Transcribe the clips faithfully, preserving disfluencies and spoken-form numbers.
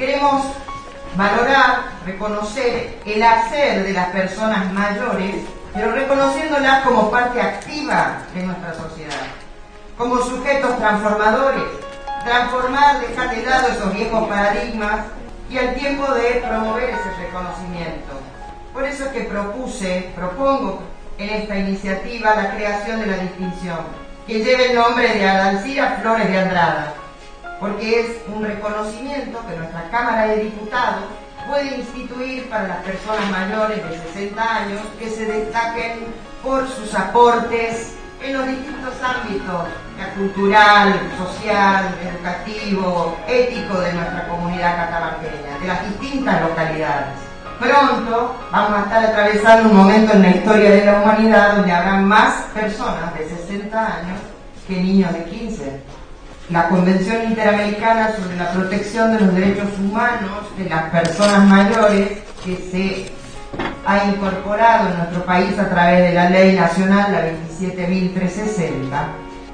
Queremos valorar, reconocer el hacer de las personas mayores, pero reconociéndolas como parte activa de nuestra sociedad, como sujetos transformadores, transformar, dejar de lado esos viejos paradigmas y al tiempo de promover ese reconocimiento. Por eso es que propuse, propongo en esta iniciativa la creación de la distinción, que lleve el nombre de Adalcira Flores de Andrada, porque es un reconocimiento que nuestra Cámara de Diputados puede instituir para las personas mayores de sesenta años que se destaquen por sus aportes en los distintos ámbitos, la cultural, social, educativo, ético de nuestra comunidad catamarqueña, de las distintas localidades. Pronto vamos a estar atravesando un momento en la historia de la humanidad donde habrá más personas de sesenta años que niños de quince. La Convención Interamericana sobre la Protección de los Derechos Humanos de las Personas Mayores, que se ha incorporado en nuestro país a través de la Ley Nacional, la veintisiete mil trescientos sesenta,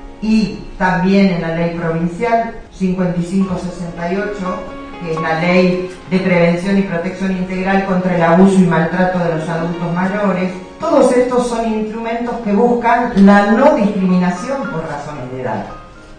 y también en la Ley Provincial cincuenta y cinco sesenta y ocho, que es la Ley de Prevención y Protección Integral contra el Abuso y Maltrato de los Adultos Mayores. Todos estos son instrumentos que buscan la no discriminación por razones de edad,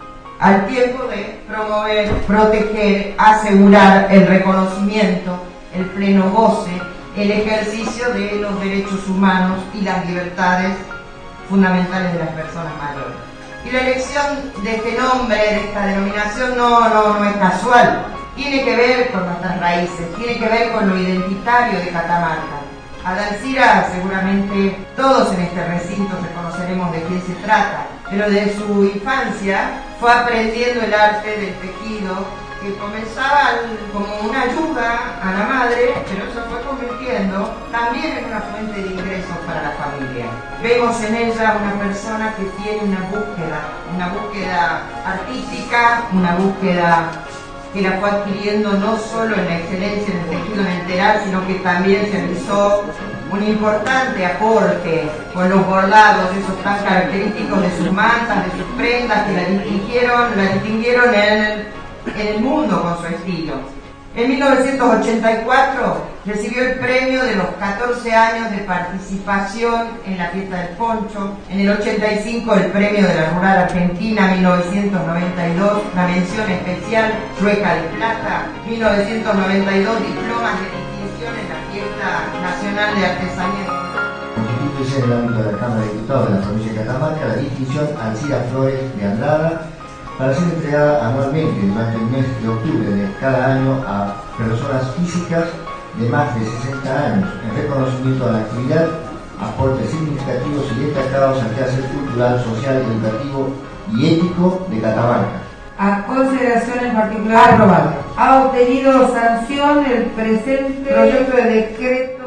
al tiempo de promover, proteger, asegurar el reconocimiento, el pleno goce, el ejercicio de los derechos humanos y las libertades fundamentales de las personas mayores. Y la elección de este nombre, de esta denominación, no, no, no es casual. Tiene que ver con nuestras raíces, tiene que ver con lo identitario de Catamarca. Adalcira, seguramente todos en este recinto reconoceremos de quién se trata, pero de su infancia fue aprendiendo el arte del tejido, que comenzaba como una ayuda a la madre, pero se fue convirtiendo también en una fuente de ingresos para la familia. Vemos en ella una persona que tiene una búsqueda, una búsqueda artística, una búsqueda que la fue adquiriendo no solo en la excelencia en el tejido, en el telar, sino que también realizó un importante aporte con los bordados, esos tan característicos de sus mantas, de sus prendas, que la distinguieron, la distinguieron en el, en el mundo con su estilo. En mil novecientos ochenta y cuatro recibió el premio de los catorce años de participación en la fiesta del poncho. En el ochenta y cinco el premio de la Rural Argentina. mil novecientos noventa y dos la mención especial Chueca de Plata. mil novecientos noventa y dos diplomas de distinción en la fiesta nacional de artesanía. Constituye en el ámbito de la Cámara de Diputados de la provincia de Catamarca la distinción Adalcira Flores de Andrada, para ser entregada anualmente durante el mes de octubre de cada año a personas físicas de más de sesenta años, en reconocimiento a la actividad, aportes significativos y destacados al quehacer cultural, social, educativo y ético de Catamarca. A consideración en particular, aprobado. Ha obtenido sanción el presente proyecto de decreto